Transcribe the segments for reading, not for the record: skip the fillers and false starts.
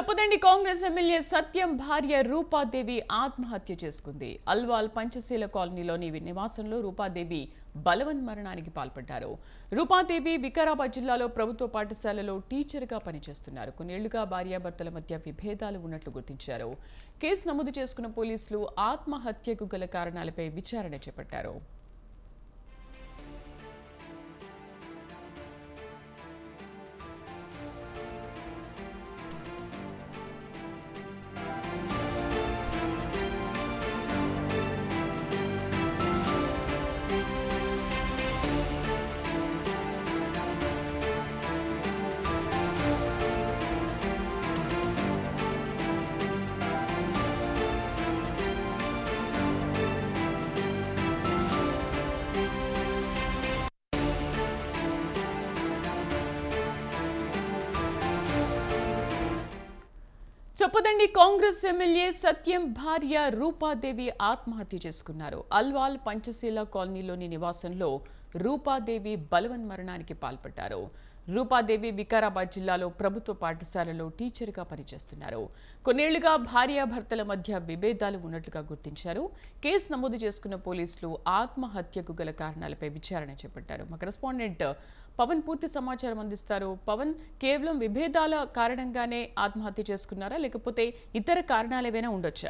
Choppadandi Congress MLA సత్యం భార్య రూపాదేవి ఆత్మహత్య చేసుకుంది. అల్వాల్ పంచశీల కాలనీలోని నివాసంలో రూపాదేవి బలవన్మరణానికి పాల్పడ్డారు. రూపాదేవి వికారాబాద్ జిల్లాలో ప్రభుత్వ పాఠశాలలో టీచర్గా పనిచేస్తున్నారు. కొన్నేళ్లుగా భార్యాభర్తల మధ్య విభేదాలు ఉన్నట్లు గుర్తించారు. కేసు నమోదు చేసుకున్న పోలీసులు ఆత్మహత్యకు గల కారణాలపై విచారణ చేపట్టారు. చొప్పదండి కాంగ్రెస్ ఎమ్మెల్యే సత్యం భార్య రూపాదేవి ఆత్మహత్య చేసుకున్నారు. అల్వాల్ పంచశీల కాలనీలోని నివాసంలో రూపాదేవి బలవన్మరణానికి పాల్పడ్డారు. రూపాదేవి వికారాబాద్ జిల్లాలో ప్రభుత్వ పాఠశాలలో టీచర్గా పనిచేస్తున్నారు. కొన్నేళ్లుగా భార్యాభర్తల మధ్య విభేదాలు ఉన్నట్లుగా గుర్తించారు. కేసు నమోదు చేసుకున్న పోలీసులు ఆత్మహత్యకు గల కారణాలపై విచారణ చేపట్టారు. మా కరెస్పాండెంట్ పవన్ పూర్తి సమాచారం అందిస్తారు. పవన్, కేవలం విభేదాల కారణంగానే ఆత్మహత్య చేసుకున్నారా, లేకపోతే ఇతర కారణాలు ఏవైనా ఉండొచ్చా?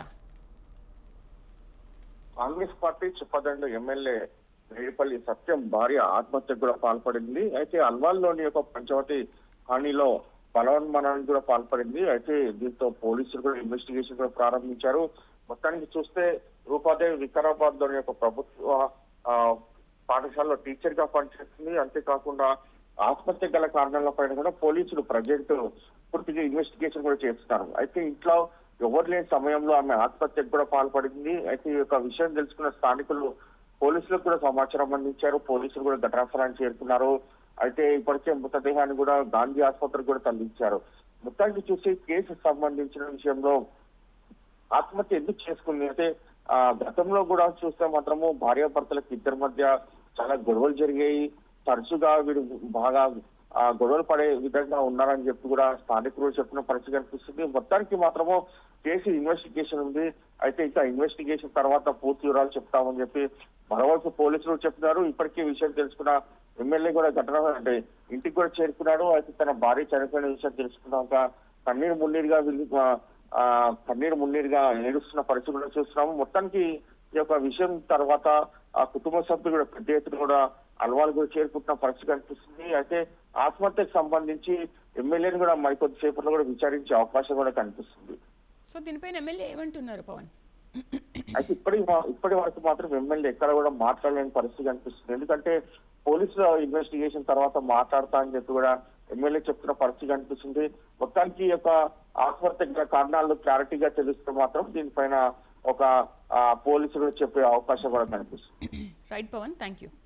కాంగ్రెస్ పార్టీ చొప్పదండి ఎమ్మెల్యే రేడిపల్లి సత్యం భార్య ఆత్మహత్యకు కూడా పాల్పడింది. అయితే అల్వాల్లోని ఒక పంచవటి హానీలో బలవన్మరణానికి కూడా పాల్పడింది. అయితే దీంతో పోలీసులు కూడా ఇన్వెస్టిగేషన్ కూడా ప్రారంభించారు. మొత్తానికి చూస్తే రూపాదేవి వికారాబాద్ లోని ఒక ప్రభుత్వ పాఠశాలలో టీచర్ గా పనిచేస్తుంది. అంతేకాకుండా ఆత్మహత్య గల కారణాలపైన కూడా పోలీసులు ప్రజెంట్ పూర్తిగా ఇన్వెస్టిగేషన్ కూడా చేస్తున్నారు. అయితే ఇంట్లో ఎవరు లేని సమయంలో ఆమె ఆత్మహత్యకు కూడా పాల్పడింది. అయితే ఈ యొక్క విషయం తెలుసుకున్న స్థానికులు పోలీసులకు కూడా సమాచారం అందించారు. పోలీసులు కూడా ఘటనాస్థలానికి చేరుకున్నారు. అయితే ఇప్పటికే మృతదేహాన్ని కూడా గాంధీ ఆసుపత్రికి కూడా తరలించారు. మొత్తానికి చూసి కేసు సంబంధించిన విషయంలో ఆత్మహత్య ఎందుకు చేసుకుంది అంటే గతంలో కూడా చూస్తే మాత్రము భార్యాభర్తలకు ఇద్దరి మధ్య చాలా గొడవలు జరిగాయి. తరచుగా వీడు బాగా గొడవలు పడే విధంగా ఉన్నారని చెప్పి కూడా స్థానికులు చెప్పిన పరిస్థితి కనిపిస్తుంది. మొత్తానికి మాత్రము కేసు ఇన్వెస్టిగేషన్ ఉంది. అయితే ఇంకా ఇన్వెస్టిగేషన్ తర్వాత పూర్తి వివరాలు చెప్తామని చెప్పి మరోవైపు పోలీసులు చెప్తున్నారు. ఇప్పటికే విషయం తెలుసుకున్న ఎమ్మెల్యే కూడా ఘటన అంటే ఇంటికి కూడా చేరుకున్నాడు. అయితే తన భార్య చనిపోయిన విషయం తెలుసుకున్నాక కన్నీరు మున్నీరుగా ఏడుస్తున్న పరిస్థితి కూడా చూస్తున్నాము. మొత్తానికి ఈ యొక్క విషయం తర్వాత ఆ కుటుంబ సభ్యులు కూడా పెద్ద ఎత్తున కూడా అల్వాల్ కూడా చేరుకుంటున్న పరిస్థితి కనిపిస్తుంది. అయితే ఆత్మహత్యకు సంబంధించి ఎమ్మెల్యేని కూడా మరికొద్ది సేపట్లో కూడా విచారించే అవకాశం కూడా కనిపిస్తుంది. సో దీనిపైన ఎమ్మెల్యే ఏమంటున్నారు పవన్? అయితే ఇప్పటి వరకు మాత్రం ఎమ్మెల్యే ఎక్కడ కూడా మాట్లాడలేని పరిస్థితి కనిపిస్తుంది. ఎందుకంటే పోలీసుల ఇన్వెస్టిగేషన్ తర్వాత మాట్లాడతా అని చెప్పి కూడా ఎమ్మెల్యే చెప్తున్న పరిస్థితి కనిపిస్తుంది. మొత్తానికి ఈ యొక్క ఆత్మహత్య కారణాలు క్లారిటీగా తెలిస్తే మాత్రం దీనిపైన ఒక పోలీసులు చెప్పే అవకాశం కూడా కనిపిస్తుంది. Right Pawan, thank you.